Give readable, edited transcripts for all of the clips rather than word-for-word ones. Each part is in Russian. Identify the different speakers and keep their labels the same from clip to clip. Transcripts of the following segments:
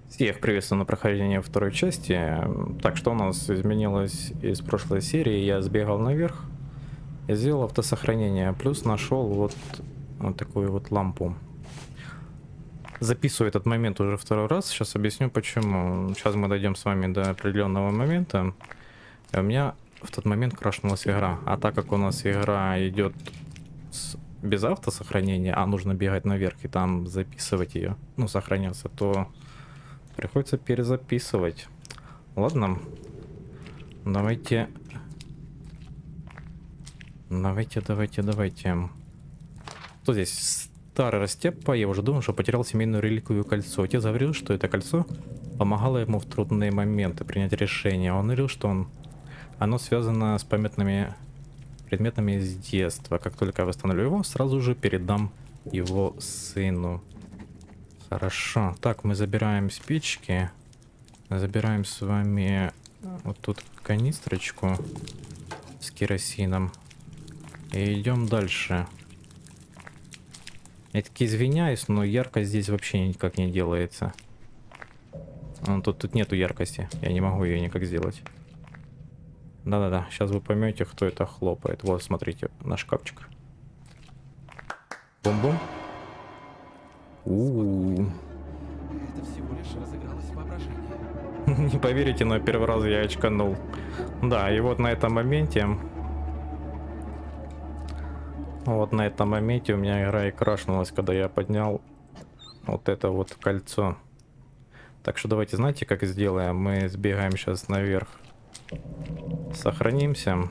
Speaker 1: Всех приветствую на прохождении второй части. Так, что у нас изменилось из прошлой серии? Я сбегал наверх и сделал автосохранение. Плюс нашел вот такую вот лампу. Записываю этот момент уже второй раз. Сейчас объясню почему. Сейчас мы дойдем с вами до определенного момента. И у меня в тот момент крашнулась игра. А так как у нас игра идет без автосохранения, а нужно бегать наверх и там записывать ее, ну, сохраняться, то приходится перезаписывать. Ладно, давайте. Давайте. Что здесь? Старый Растепа, я уже думал, что потерял семейную реликвию кольцо. Отец говорил, что это кольцо помогало ему в трудные моменты принять решение. Он говорил, что оно связано с памятными предметами из детства. Как только я восстановлю его, сразу же передам его сыну. Хорошо. Так, мы забираем спички. Забираем с вами вот тут канистрочку с керосином. И идем дальше. Я таки извиняюсь, но яркость здесь вообще никак не делается. Тут нету яркости. Я не могу ее никак сделать. Да-да-да, сейчас вы поймете, кто это хлопает. Вот, смотрите, наш шкафчик. Бум-бум.
Speaker 2: Это всего лишь разыгралось воображение.
Speaker 1: Не поверите, но первый раз я очканул. Да, и вот на этом моменте... Вот на этом моменте у меня игра и крашнулась, когда я поднял вот это вот кольцо. Так что давайте, знаете, как сделаем? Мы сбегаем сейчас наверх. Сохранимся.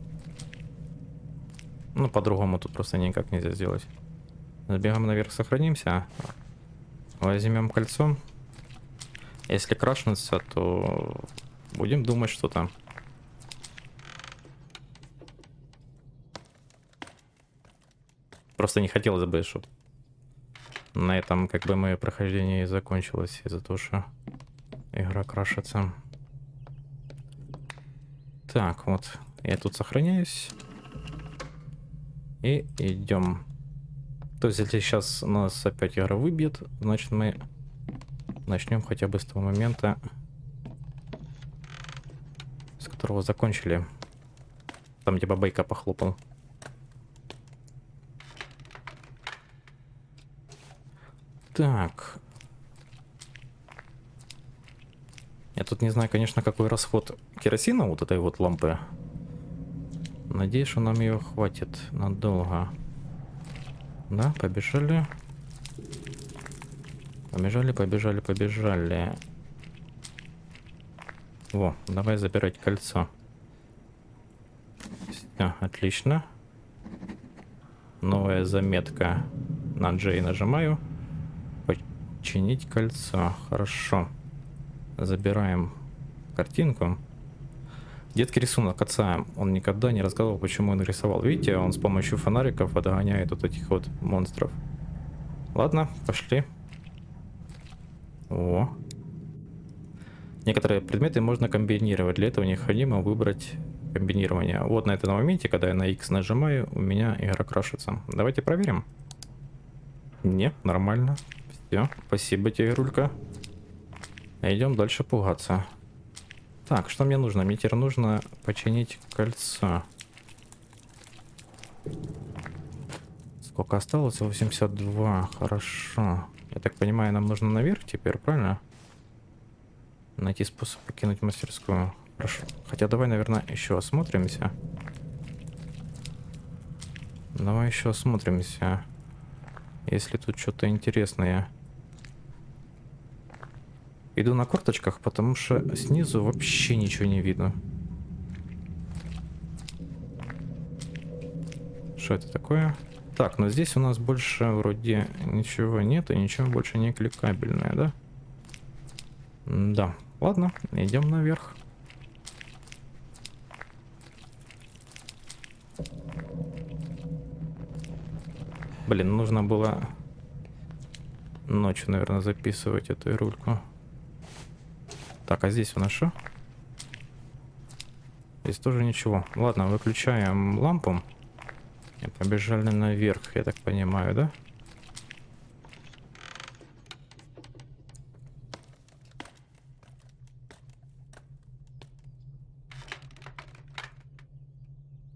Speaker 1: Ну, по-другому тут просто никак нельзя сделать. Сбегаем наверх, сохранимся. Возьмем кольцо. Если крашнется, то будем думать, что там. Просто не хотелось бы, чтобы на этом как бы мое прохождение и закончилось из-за того, что игра крашится. Так, вот я тут сохраняюсь. И идем. То есть, если сейчас нас опять игра выбьет, значит мы начнем хотя бы с того момента, с которого закончили. Там где бабайка похлопал. Так. Я тут не знаю, конечно, какой расход керосина вот этой вот лампы. Надеюсь, что нам ее хватит надолго. Да, побежали. Побежали. Во, давай забирать кольцо. Все, отлично. Новая заметка. На J нажимаю. Починить кольцо. Хорошо. Забираем картинку. Детский рисунок отца. Он никогда не рассказывал, почему он рисовал. Видите, он с помощью фонариков отгоняет вот этих вот монстров. Ладно, пошли. О. Некоторые предметы можно комбинировать. Для этого необходимо выбрать комбинирование. Вот на этом моменте, когда я на X нажимаю, у меня игра крашится. Давайте проверим. Не, нормально. Все, спасибо тебе, игрулька. Идем дальше пугаться. Так, что мне нужно? Мне теперь нужно починить кольцо. Сколько осталось? 82. Хорошо. Я так понимаю, нам нужно наверх теперь, правильно? Найти способ покинуть мастерскую. Хорошо. Хотя давай, наверное, еще осмотримся. Давай еще осмотримся. Если тут что-то интересное. Иду на корточках, потому что снизу вообще ничего не видно. Что это такое? Так, но здесь у нас больше вроде ничего нет, и ничего больше не кликабельное, да? Да. Ладно, идем наверх. Блин, нужно было ночью, наверное, записывать эту игрульку. Так, а здесь у нас что? Здесь тоже ничего. Ладно, выключаем лампу. И побежали наверх, я так понимаю, да?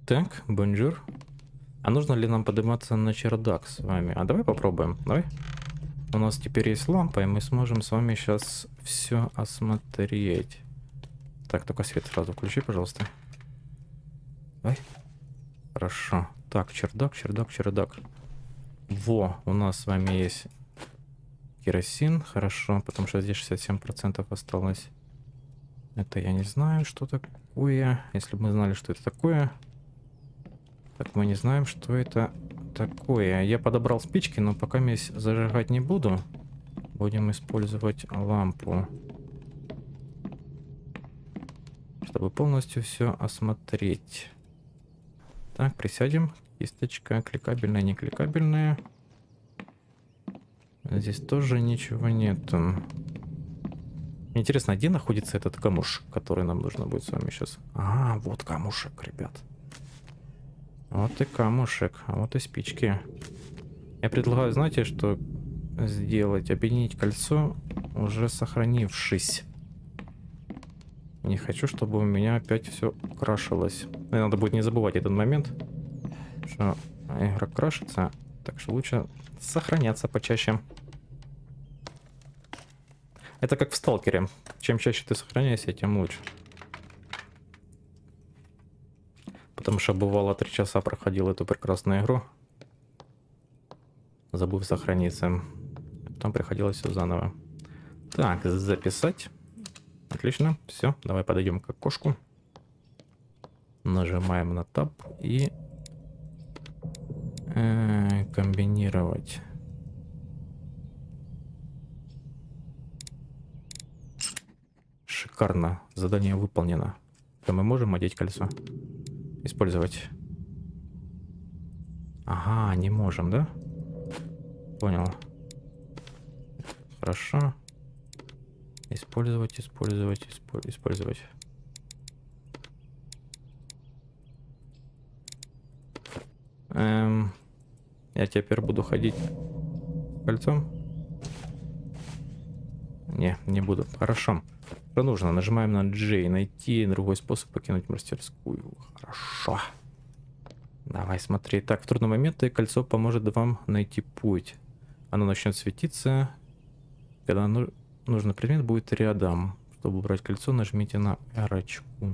Speaker 1: Так, бонжур. А нужно ли нам подниматься на чердак с вами? А давай попробуем. Давай. У нас теперь есть лампа, и мы сможем с вами сейчас все осмотреть. Так, только свет сразу включи, пожалуйста. Давай. Хорошо. Так, чердак, чердак, чердак. Во, у нас с вами есть керосин. Хорошо, потому что здесь 67% осталось. Это я не знаю, что такое. Если бы мы знали, что это такое. Так, мы не знаем, что это такое. Я подобрал спички, но пока я зажигать не буду. Будем использовать лампу. Чтобы полностью все осмотреть. Так, присядем. Кисточка кликабельная, не кликабельная. Здесь тоже ничего нету. Интересно, где находится этот камушек, который нам нужно будет с вами сейчас? А, вот камушек, ребят. Вот и камушек, а вот и спички. Я предлагаю, знаете, что сделать? Объединить кольцо, уже сохранившись. Не хочу, чтобы у меня опять все крашилось. Мне надо будет не забывать этот момент, что игра крашится. Так что лучше сохраняться почаще. Это как в сталкере. Чем чаще ты сохраняешься, тем лучше. Потому что бывало 3 часа проходил эту прекрасную игру, забыв сохраниться. Потом приходилось все заново. Так, записать. Отлично. Все, давай подойдем к окошку. Нажимаем на Tab и комбинировать. Шикарно. Задание выполнено. То мы можем одеть кольцо? Использовать. Ага, не можем, да? Понял. Хорошо. Использовать, использовать. Я теперь буду ходить с кольцом. Не буду. Хорошо. Что нужно? Нажимаем на J. Найти другой способ покинуть мастерскую. Хорошо. Давай смотри. Так, в трудный момент кольцо поможет вам найти путь. Оно начнет светиться, когда нужный предмет будет рядом. Чтобы убрать кольцо, нажмите на R-очку.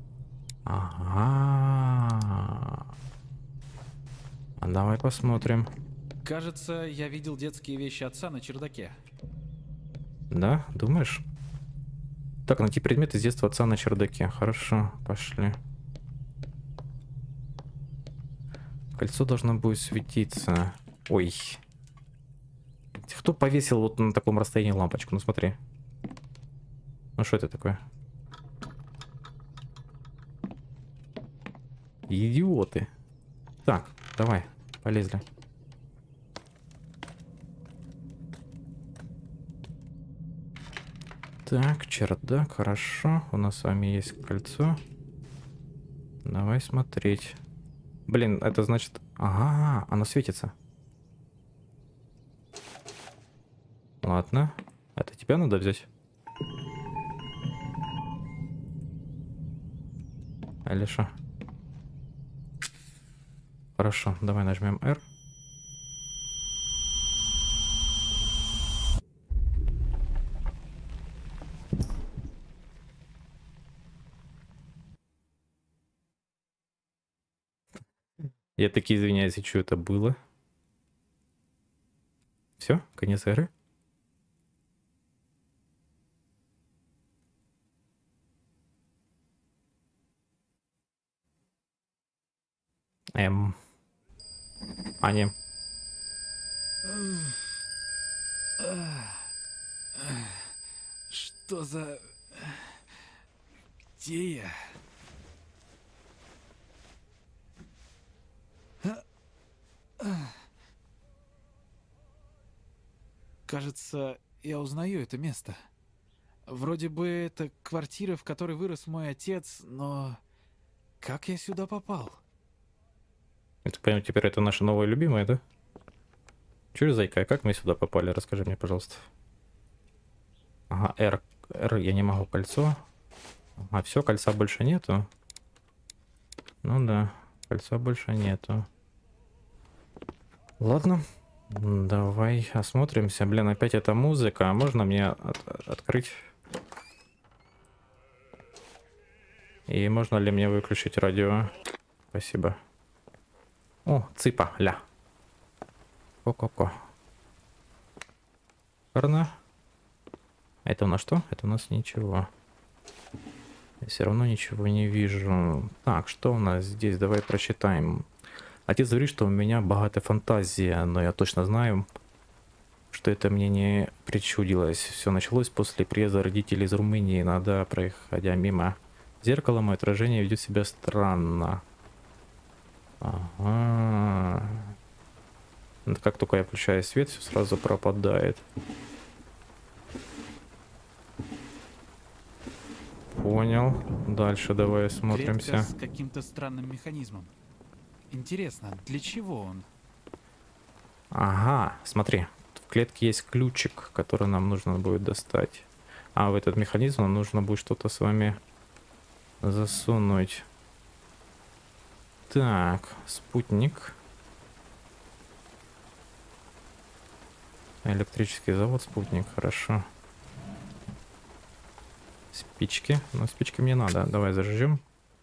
Speaker 1: Ага. А давай посмотрим.
Speaker 2: Кажется, я видел детские вещи отца на чердаке.
Speaker 1: Да? Думаешь? Так, найти предмет из детства отца на чердаке. Хорошо, пошли. Кольцо должно будет светиться. Ой. Кто повесил вот на таком расстоянии лампочку? Ну смотри. Ну что это такое? Идиоты. Так, давай, полезли. Так, чердак, хорошо. У нас с вами есть кольцо. Давай смотреть. Блин, это значит... Ага, оно светится. Ладно. Это тебя надо взять? Или что? Хорошо, давай нажмем R. Я таки извиняюсь, что это было. Все, конец игры. А не.
Speaker 2: Что за... Где я? Кажется, я узнаю это место. Вроде бы это квартира, в которой вырос мой отец, но... Как я сюда попал?
Speaker 1: Это, понимаю, теперь это наша новая любимая, да? Чё, зайка, а как мы сюда попали? Расскажи мне, пожалуйста. Ага, R, я не могу кольцо. А все, кольца больше нету. Ну да, Кольца больше нету. Ладно, давай осмотримся. Блин, опять эта музыка. А можно мне открыть? И можно ли мне выключить радио? Спасибо. О, цыпа, ля. Ко-ко-ко. Шикарно. Это у нас что? Это у нас ничего. Я все равно ничего не вижу. Так, что у нас здесь? Давай прочитаем. Отец говорит, что у меня богатая фантазия, но я точно знаю, что это мне не причудилось. Все началось после приезда родителей из Румынии. Иногда, проходя мимо зеркала, мое отражение ведет себя странно. Ага. Как только я включаю свет, все сразу пропадает. Понял. Дальше давай осмотримся.
Speaker 2: Клетка с каким-то странным механизмом. Интересно, для чего он?
Speaker 1: Ага, смотри. В клетке есть ключик, который нам нужно будет достать. А в этот механизм нам нужно будет что-то с вами засунуть. Так, спутник. Электрический завод, спутник, хорошо. Спички. Но спички мне надо. Давай зажжем.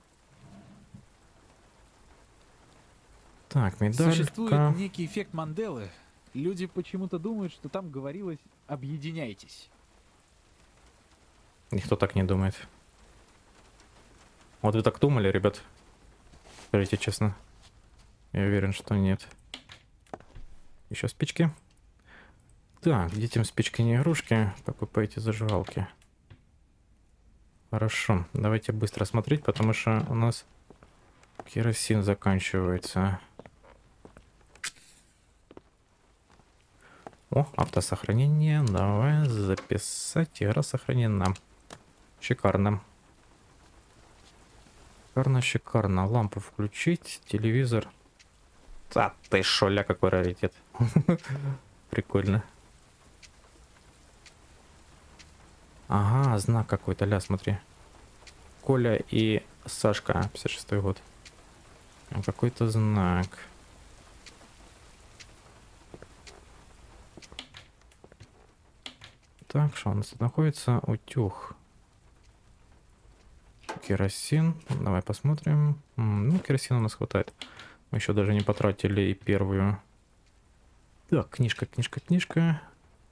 Speaker 1: Так, медалька.
Speaker 2: Существует некий эффект Манделы. Люди почему-то думают, что там говорилось «объединяйтесь».
Speaker 1: Никто так не думает. Вот вы так думали, ребят? Скажите честно. Я уверен, что нет. Еще спички. Так, детям спички не игрушки. Покупайте зажигалки. Хорошо, давайте быстро смотреть, потому что у нас керосин заканчивается. О, автосохранение. Давай записать. Игра сохранена. Шикарно. Шикарно, шикарно. Лампу включить. Телевизор. Да ты шо, ля, какой раритет. Прикольно. Ага, знак какой-то, ля, смотри. Коля и Сашка, 56-й год. Какой-то знак. Так, что у нас тут находится? Утюг. Керосин. Давай посмотрим. Ну, керосина у нас хватает. Мы еще даже не потратили и первую. Так, книжка, книжка, книжка.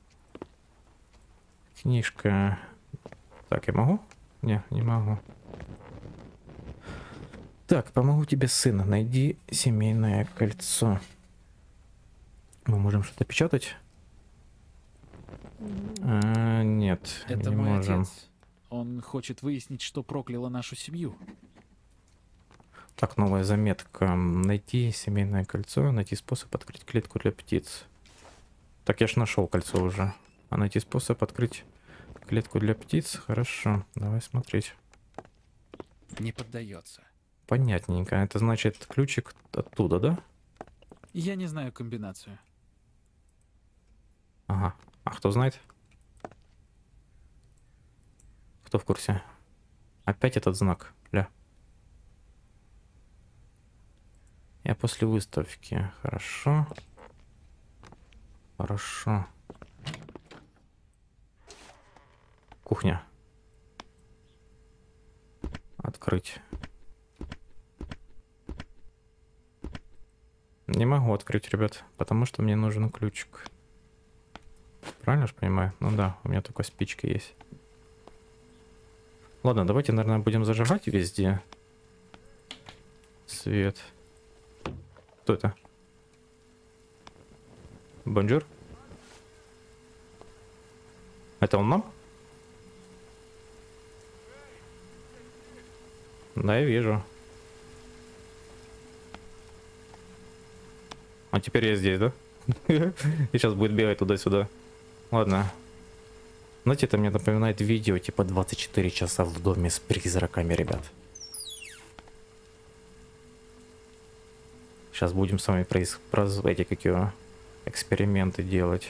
Speaker 1: Книжка. Так, я могу? Не могу. Так, помогу тебе, сын. Найди семейное кольцо. Мы можем что-то печатать? Нет,
Speaker 2: Это
Speaker 1: не
Speaker 2: мой
Speaker 1: можем.
Speaker 2: отец. Он хочет выяснить, что прокляло нашу семью.
Speaker 1: Так, новая заметка. Найти семейное кольцо, найти способ открыть клетку для птиц. Так, я ж нашел кольцо уже. А найти способ открыть клетку для птиц? Хорошо, давай смотреть.
Speaker 2: Не поддается.
Speaker 1: Понятненько. Это значит ключик оттуда, да?
Speaker 2: Я не знаю комбинацию.
Speaker 1: Ага. А кто знает? Кто в курсе? Опять этот знак. Ля. Я после выставки. Хорошо. Хорошо. Кухня. Открыть. Не могу открыть, ребят, потому что мне нужен ключик. Правильно же понимаю? Ну да, у меня только спички есть. Ладно, давайте, наверное, будем зажигать везде свет. Кто это? Бонжур? Это он нам? Да, я вижу. А теперь я здесь, да? И сейчас будет бегать туда-сюда. Ладно. Знаете, это мне напоминает видео типа 24 часа в доме с призраками, ребят. Сейчас будем с вами эти какие эксперименты делать.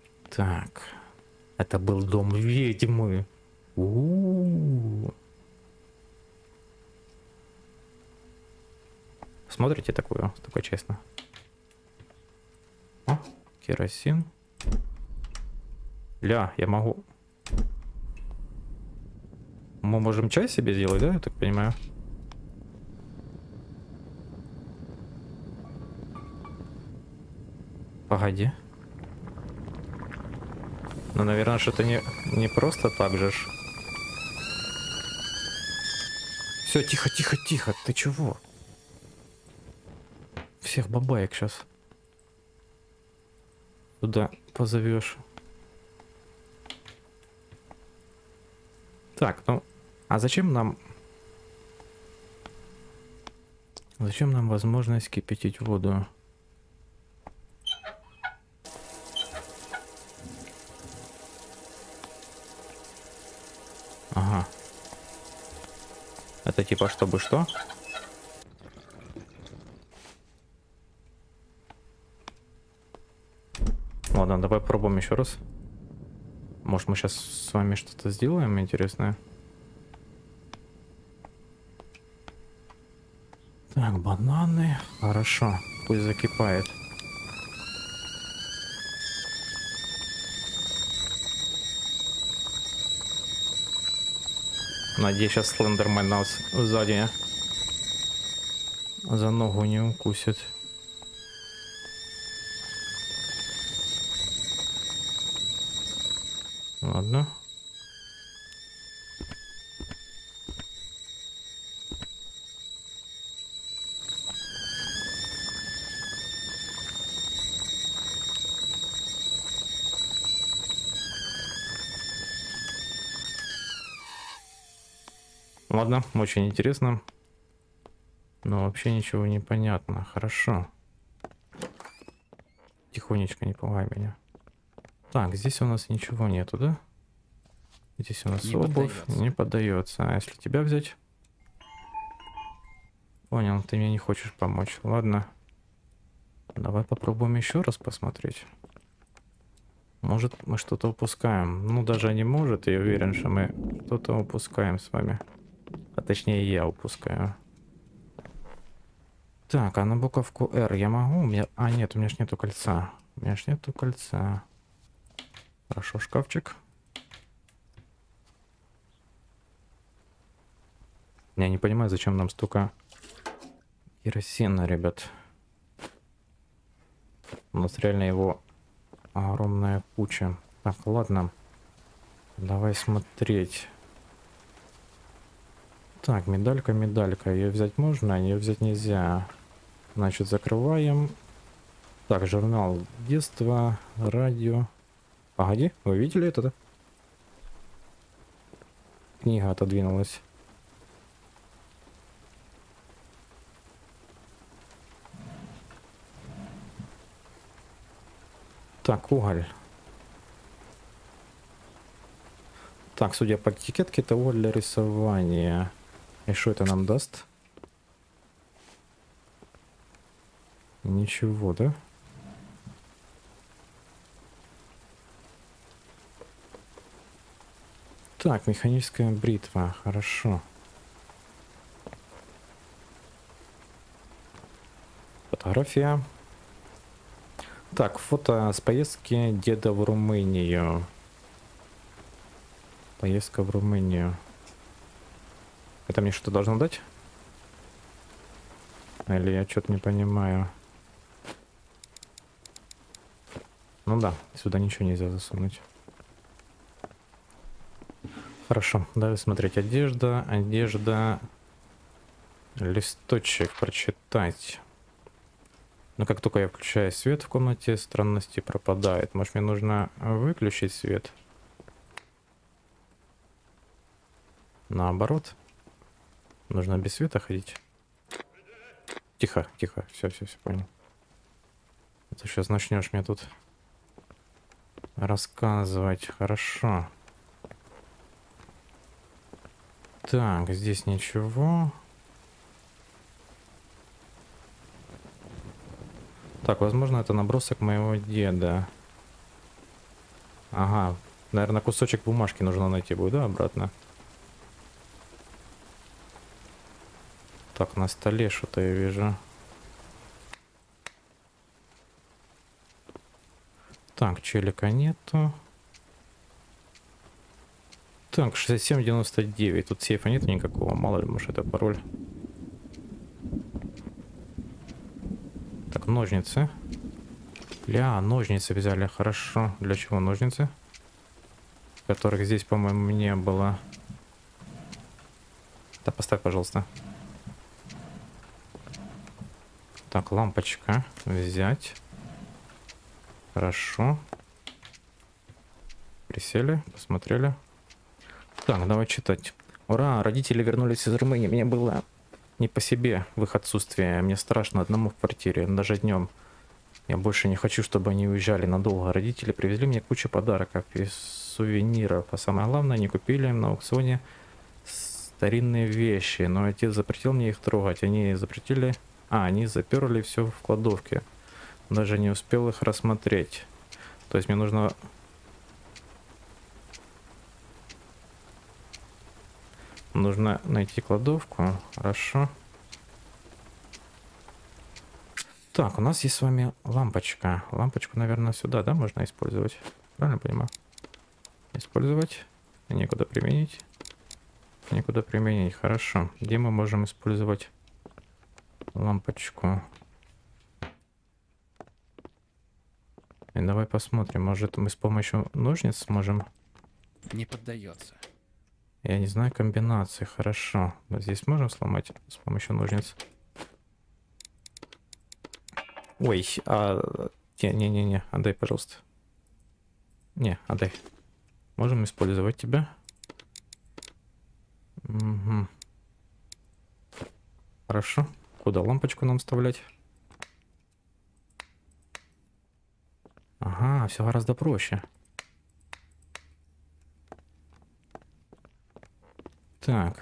Speaker 1: Так. Это был дом ведьмы. У-у-у. смотрите такое честно. О, керосин. Ля, я могу... Мы можем чай себе сделать, да, я так понимаю? Погоди. Ну, наверное, что-то не просто так же ж. Все, тихо, тихо, тихо. Ты чего? Всех бабаек сейчас туда позовешь. Так, ну, а зачем нам... Зачем нам возможность кипятить воду? Ага. Это типа чтобы что? Ладно, давай попробуем еще раз. Может, мы сейчас с вами что-то сделаем интересное? Так, бананы. Хорошо, пусть закипает. Надеюсь, сейчас Слендермен нас сзади за ногу не укусит. Ладно. Ладно, очень интересно. Но вообще ничего не понятно. Хорошо. Тихонечко, не пугай меня. Так, здесь у нас ничего нету, да? Здесь у нас
Speaker 2: Не
Speaker 1: обувь
Speaker 2: поддается.
Speaker 1: не поддается. А если тебя взять? Понял, ты мне не хочешь помочь. Ладно. Давай попробуем еще раз посмотреть. Может, мы что-то упускаем. Ну, даже не может. Я уверен, что мы что-то упускаем с вами. А точнее, я упускаю. Так, а на буковку R я могу? У меня... А, нет, у меня ж нету кольца. У меня ж нету кольца. Хорошо, шкафчик. Я не понимаю, зачем нам столько керосина, ребят. У нас реально его огромная куча. Так, ладно. Давай смотреть. Так, медалька, медалька. Ее взять можно, а ее взять нельзя. Значит, закрываем. Так, журнал детства, радио. Погоди, вы видели это, да? Книга отодвинулась. Так, уголь. Так, судя по этикетке, это уголь для рисования. И что это нам даст? Ничего, да? Так, механическая бритва. Хорошо. Фотография. Так, фото с поездки деда в Румынию. Поездка в Румынию. Это мне что-то должно дать? Или я что-то не понимаю? Ну да, сюда ничего нельзя засунуть. Хорошо, давай смотреть. Одежда, одежда. Листочек прочитать. Но как только я включаю свет в комнате, странности пропадает. Может, мне нужно выключить свет? Наоборот. Нужно без света ходить. Тихо, тихо. Все, понял. Ты сейчас начнешь мне тут рассказывать. Хорошо. Так, здесь ничего. Так, возможно, это набросок моего деда. Ага. Наверное, кусочек бумажки нужно найти будет, да, обратно? Так, на столе что-то я вижу. Так, челика нету. Так, 6799. Тут сейфа нет никакого. Мало ли, может, это пароль. Так, ножницы. Бля, ножницы взяли. Хорошо. Для чего ножницы? Которых здесь, по-моему, не было. Да, поставь, пожалуйста. Так, лампочка. Взять. Хорошо. Присели, посмотрели. Так, давай читать. Ура, родители вернулись из Румынии. Мне было не по себе в их отсутствие. Мне страшно одному в квартире, даже днем. Я больше не хочу, чтобы они уезжали надолго. Родители привезли мне кучу подарков и сувениров. А самое главное, они купили на аукционе старинные вещи. Но отец запретил мне их трогать. Они запретили... они заперли все в кладовке. Даже не успел их рассмотреть. То есть мне нужно... Нужно найти кладовку. Хорошо. Так, у нас есть с вами лампочка. Лампочку, наверное, сюда, да, можно использовать? Правильно понимаю? Использовать. Некуда применить. Некуда применить. Хорошо. Где мы можем использовать лампочку? И давай посмотрим. Может, мы с помощью ножниц сможем...
Speaker 3: Не поддается.
Speaker 1: Я не знаю комбинации. Хорошо. Вот здесь можем сломать с помощью ножниц? Ой, не-не-не, отдай, пожалуйста. Не, отдай. Можем использовать тебя. Угу. Хорошо. Куда лампочку нам вставлять? Ага, все гораздо проще. Так.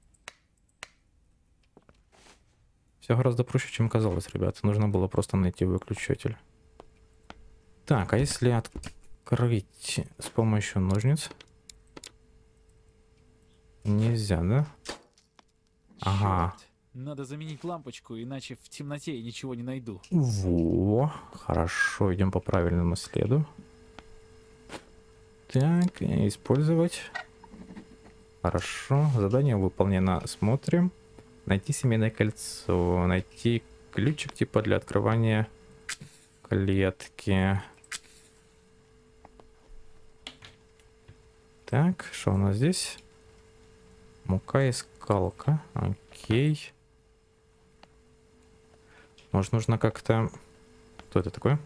Speaker 1: Все гораздо проще, чем казалось, ребята. Нужно было просто найти выключатель. Так, а если открыть с помощью ножниц? Нельзя, да? Ага.
Speaker 2: Чёрт. Надо заменить лампочку, иначе в темноте я ничего не найду.
Speaker 1: Во, хорошо, идем по правильному следу. Так, использовать. Хорошо, задание выполнено. Смотрим. Найти семейное кольцо. Найти ключик типа для открывания клетки. Так, что у нас здесь? Мука и скалка. Окей. Может, нужно как-то... Что это такое?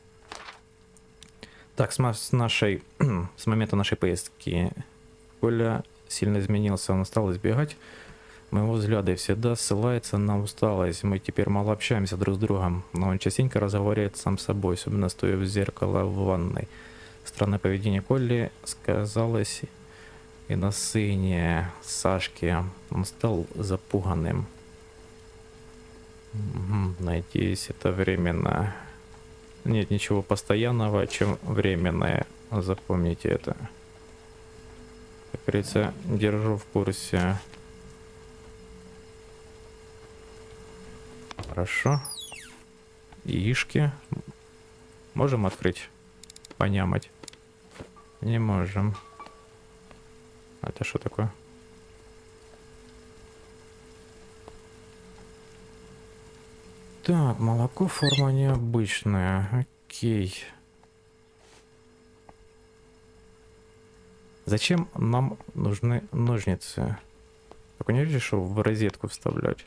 Speaker 1: Так, с момента нашей поездки Коля сильно изменился. Он стал избегать моего взгляда и всегда ссылается на усталость. Мы теперь мало общаемся друг с другом, но он частенько разговаривает сам с собой, особенно стоя в зеркало в ванной. Странное поведение Колли сказалось и на сыне Сашки. Он стал запуганным. Надеюсь, это временно. Нет ничего постоянного, чем временное. Запомните это. Как говорится, держу в курсе. Хорошо. Яишки. Можем открыть? Понямать. Не можем. Это что такое? Так, молоко, форма необычная. Окей. Зачем нам нужны ножницы? Только не видишь, что в розетку вставлять?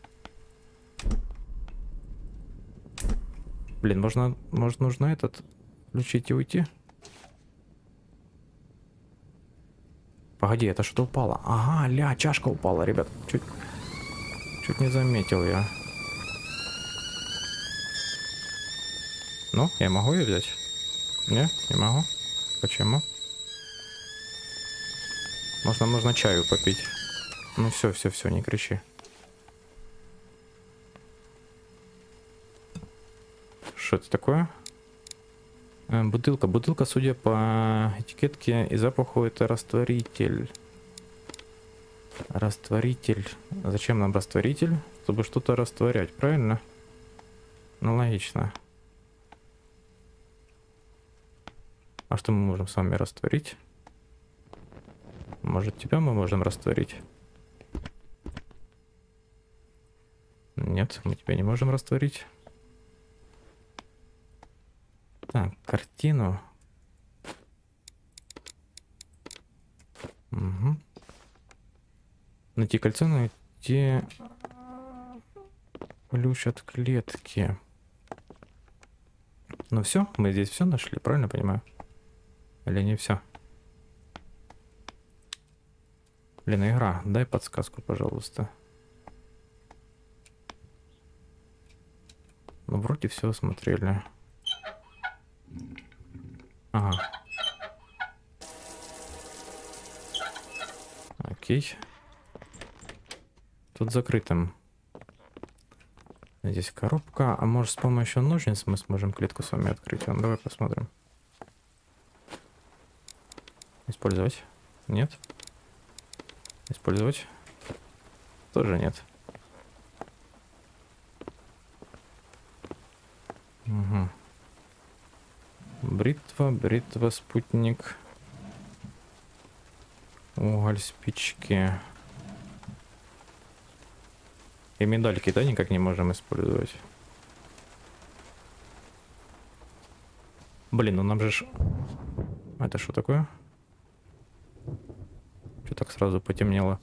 Speaker 1: Блин, может нужно этот включить и уйти? Погоди, это что-то упало. Ага, ля, чашка упала, ребят. Чуть не заметил я. Ну, я могу ее взять? Не, не могу. Почему? Может, нам нужно чаю попить? Ну все, не кричи. Что это такое? Бутылка, судя по этикетке и запаху, это растворитель. Растворитель. Зачем нам растворитель? Чтобы что-то растворять, правильно? Ну, логично. А что мы можем с вами растворить? Может, тебя мы можем растворить? Нет, мы тебя не можем растворить. Так, картину. Угу. Найти кольцо, найти ключ от клетки. Ну все, мы здесь все нашли, правильно понимаю? Или не все? Блин, игра, дай подсказку, пожалуйста. Ну, вроде все осмотрели. Ага. Окей. Тут закрытым. Здесь коробка. А может, с помощью ножниц мы сможем клетку с вами открыть? Ну, давай посмотрим. Использовать? Нет. Использовать? Тоже нет. Угу. Бритва, бритва, спутник. Уголь, спички. И медальки, да, никак не можем использовать. Блин, ну нам же ж... Это что такое? Что так сразу потемнело?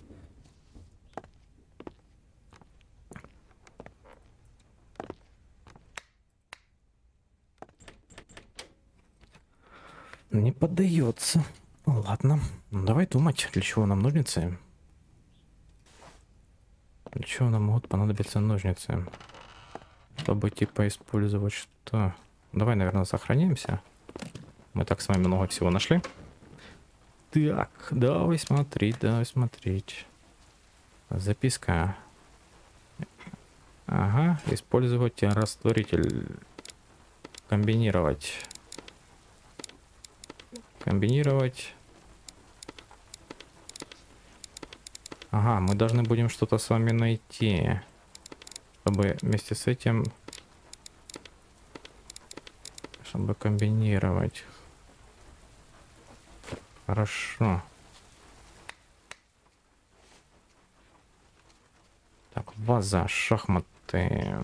Speaker 1: Не поддается. Ладно, ну, давай думать, для чего нам ножницы. Для чего нам могут понадобиться ножницы? Чтобы типа использовать что? Давай, наверное, сохранимся. Мы так с вами много всего нашли. Так, давай смотреть, давай смотреть. Записка. Ага, использовать растворитель. Комбинировать. Комбинировать. Ага, мы должны будем что-то с вами найти, чтобы вместе с этим, чтобы комбинировать. Хорошо. Так, ваза, шахматы.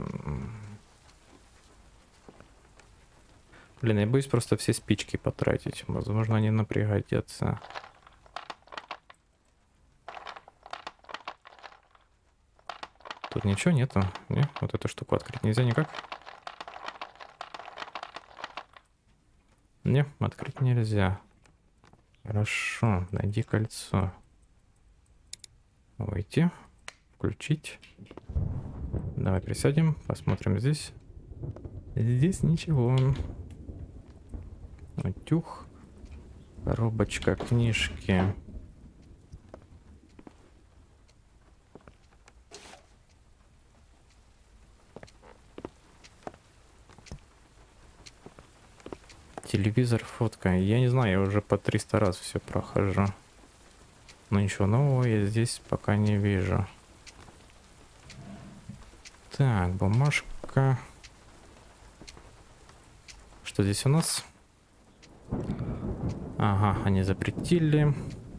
Speaker 1: Блин, я боюсь просто все спички потратить. Возможно, они нам пригодятся. Тут ничего нету. Не? Вот эту штуку открыть нельзя никак. Не, открыть нельзя. Хорошо, найди кольцо. Выйти. Включить. Давай присядем, посмотрим здесь. Здесь ничего. Утюг. Коробочка, книжки. Телевизор, фотка. Я не знаю, я уже по 300 раз все прохожу. Но ничего нового я здесь пока не вижу. Так, бумажка. Что здесь у нас? Ага, они запретили.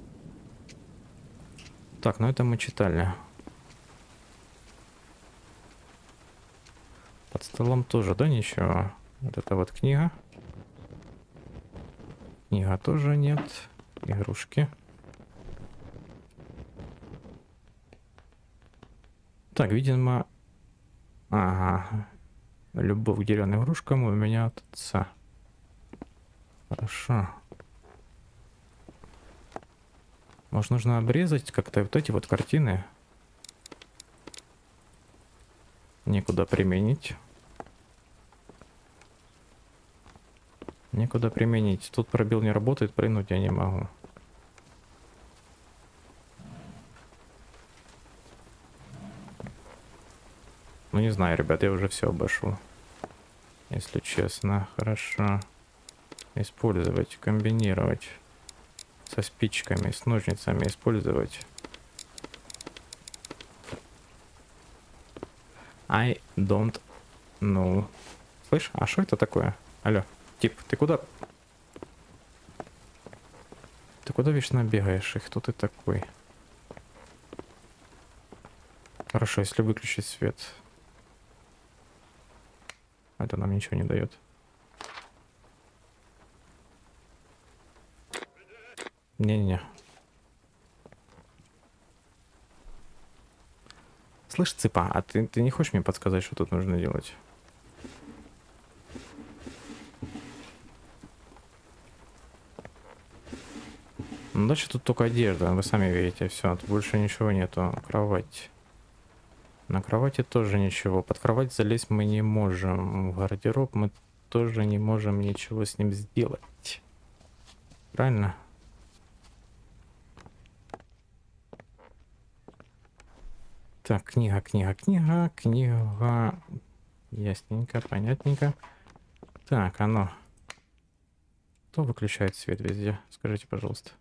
Speaker 1: Так, ну это мы читали. Под столом тоже, да, ничего? Вот это вот книга. Книга тоже нет. Игрушки. Так, видимо... Ага. Любовь к деревянным игрушкам у меня от отца. Хорошо. Может, нужно обрезать как-то вот эти вот картины? Некуда применить. Некуда применить. Тут пробел не работает, прыгнуть я не могу. Ну не знаю, ребят, я уже все обошел. Если честно, хорошо. Использовать, комбинировать. Со спичками, с ножницами использовать. I don't know. Слышь, а что это такое? Алло, тип, ты куда? Ты куда вечно бегаешь? И кто ты такой? Хорошо, если выключить свет. Это нам ничего не дает. Не-не. Слышь, цыпа, а ты не хочешь мне подсказать, что тут нужно делать? Ну, дальше тут только одежда, вы сами видите, все, тут больше ничего нету. Кровать. На кровати тоже ничего. Под кровать залезть мы не можем. В гардероб мы тоже не можем ничего с ним сделать. Правильно? Так, книга. Ясненько, понятненько. Так, оно. Кто выключает свет везде? Скажите, пожалуйста.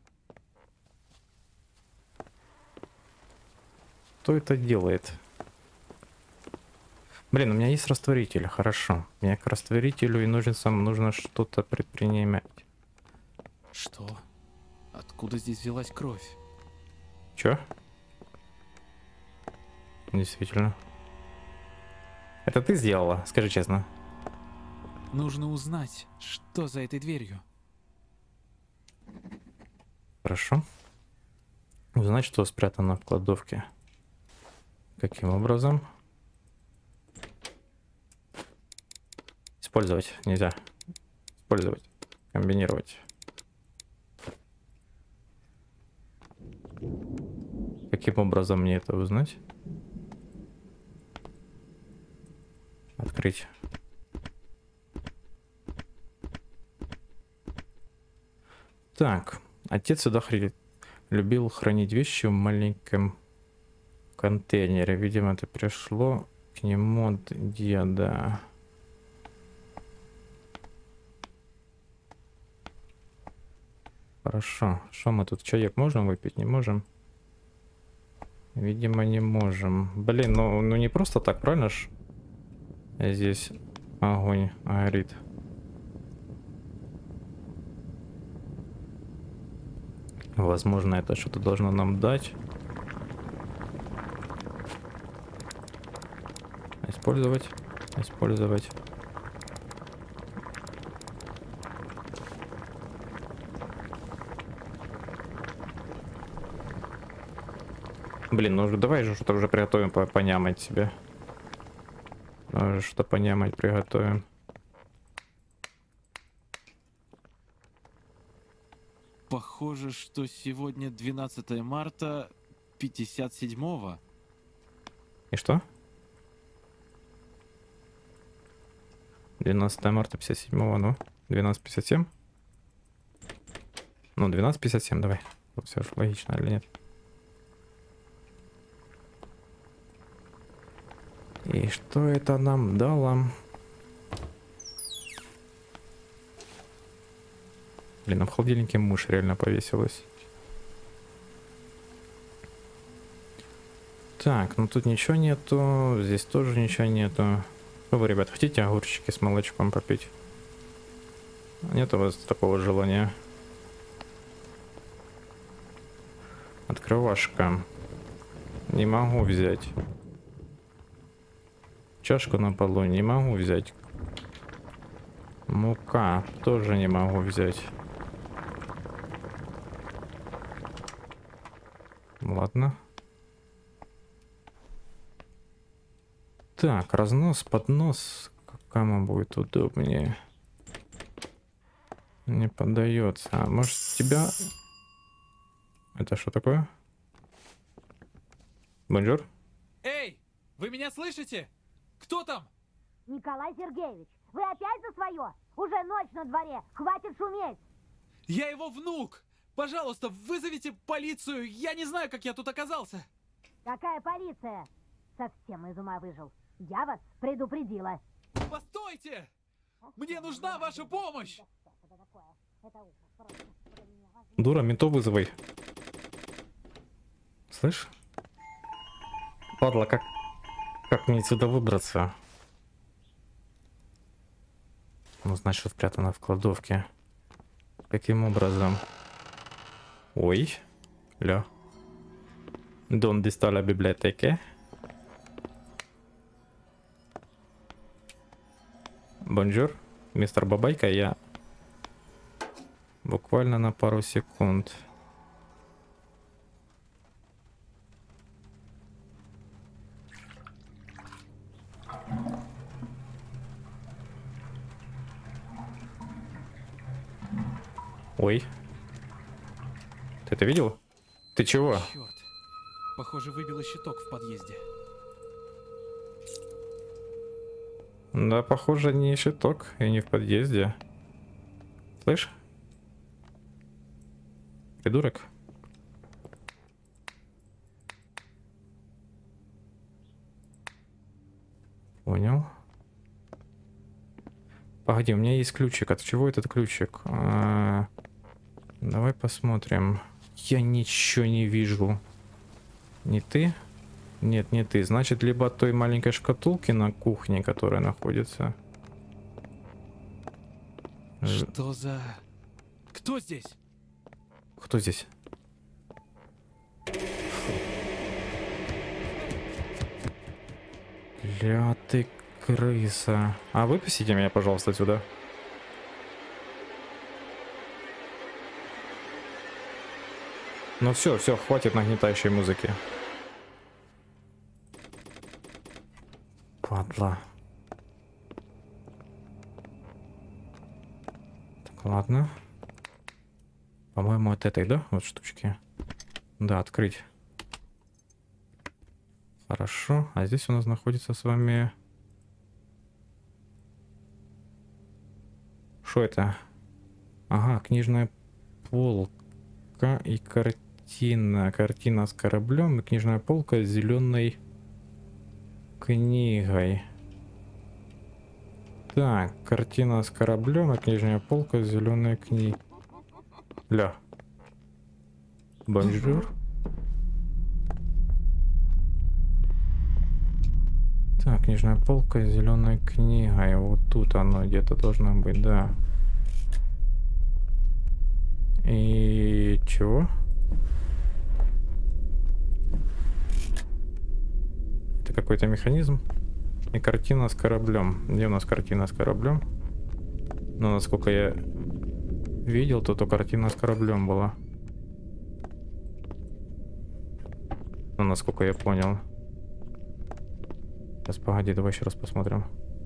Speaker 1: Кто это делает? Блин, у меня есть растворитель, хорошо. Мне к растворителю и ножницам нужно что-то предпринимать.
Speaker 2: Что? Откуда здесь взялась кровь?
Speaker 1: Чё? Действительно. Это ты сделала, скажи честно.
Speaker 2: Нужно узнать, что за этой дверью.
Speaker 1: Хорошо. Узнать, что спрятано в кладовке. Каким образом? Использовать нельзя. Использовать. Комбинировать. Каким образом мне это узнать? Открыть. Так. Отец всегда любил хранить вещи в маленьком контейнере. Видимо, это пришло к нему от деда. Хорошо. Что мы тут? Чаек можем выпить? Не можем? Видимо, не можем. Блин, ну не просто так, правильно ж? Здесь огонь горит. Возможно, это что-то должно нам дать. Использовать. Использовать. Блин, ну давай же что-то уже приготовим понямать себе. Что-то понямать приготовим.
Speaker 2: Похоже, что сегодня 12 марта 57-го.
Speaker 1: И что? 12 марта 57-го, ну? 12:57? Ну, 12:57, давай. Тут все же логично или нет? И что это нам дало? Блин, а в холодильнике мышь реально повесилась. Так, ну тут ничего нету. Здесь тоже ничего нету. Что вы, ребят, хотите огурчики с молочком попить? Нет у вас такого желания? Открывашка. Не могу взять. Чашку на полу не могу взять. Мука тоже не могу взять. Ладно. Так, разнос, поднос. Кому будет удобнее? Не поддается. А может тебя... Это что такое? Бонжур?
Speaker 2: Эй, вы меня слышите? Кто там?
Speaker 4: Николай Сергеевич, вы опять за свое? Уже ночь на дворе, хватит шуметь!
Speaker 2: Я его внук! Пожалуйста, вызовите полицию, я не знаю, как я тут оказался.
Speaker 4: Какая полиция? Совсем из ума выжил. Я вас предупредила.
Speaker 2: Постойте! Мне нужна ваша помощь!
Speaker 1: Дура, ментов вызывай. Слышь? Падла, как мне отсюда выбраться? Ну, значит, спрятано в кладовке. Каким образом? Ой. Ля. Donde está la biblioteca? Бонжур, мистер Бабайка, я буквально на пару секунд. Ой. Ты это видел? Ты чего?
Speaker 2: Черт. Похоже, выбило щиток в подъезде.
Speaker 1: Да, похоже, не щиток и не в подъезде. Слышь? Придурок. Понял. Погоди, у меня есть ключик. От чего этот ключик? Давай посмотрим. Я ничего не вижу. Не ты? Нет, не ты. Значит, либо от той маленькой шкатулки на кухне, которая находится.
Speaker 2: Что за... Кто здесь?
Speaker 1: Кто здесь? Ля ты крыса. А выпустите меня, пожалуйста, отсюда. Ну все, хватит нагнетающей музыки. Падла. Так, ладно. По-моему, от этой, да? Вот штучки. Да, открыть. Хорошо. А здесь у нас находится с вами... Что это? Ага, книжная полка и картина. Картина с кораблем и книжная полка с зеленой книгой. Так, картина с кораблем и книжная полка с зеленой книгой. Ля. Бонжур. Так, книжная полка с зеленой книгой. Вот тут оно где-то должно быть, да. И чего? Это какой-то механизм. И картина с кораблем. Где у нас картина с кораблем? Ну, насколько я видел, то картина с кораблем была. Ну, насколько я понял. Сейчас, погоди, давай еще раз посмотрим.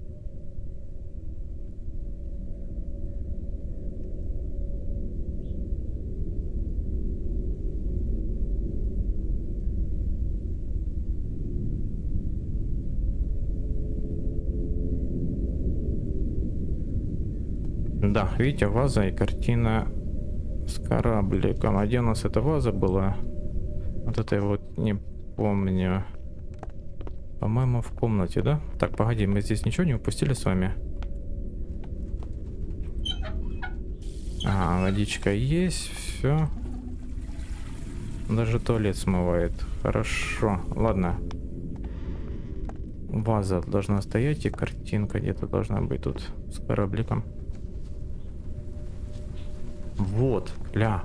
Speaker 1: Да, видите, ваза и картина с корабликом. А где у нас эта ваза была? Вот это я вот не помню. По-моему, в комнате, да? Так, погоди, мы здесь ничего не упустили с вами? А, водичка есть, все. Даже туалет смывает. Хорошо, ладно. Ваза должна стоять, и картинка где-то должна быть тут с корабликом. Вот, ля.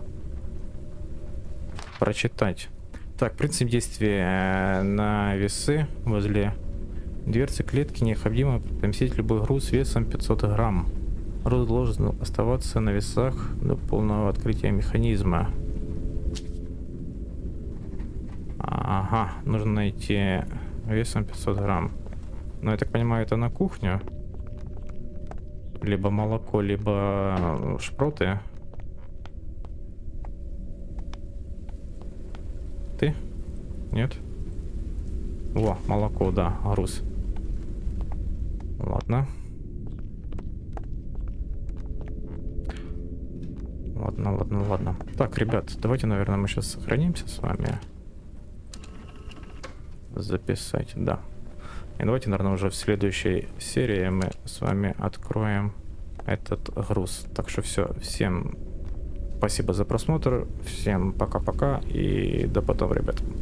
Speaker 1: Прочитать. Так, принцип действия на весы возле дверцы клетки необходимо поместить любой груз весом 500 грамм. Груз должен оставаться на весах до полного открытия механизма. Ага, нужно найти весом 500 грамм. Но я так понимаю, это на кухню. Либо молоко, либо шпроты. Ты? Нет? Во, молоко, да, груз. Ладно. Ладно. Так, ребят, давайте, наверное, мы сейчас сохранимся с вами. Записать, да. И давайте, наверное, уже в следующей серии мы с вами откроем этот груз. Так что все, всем спасибо за просмотр, всем пока-пока и до потом, ребят.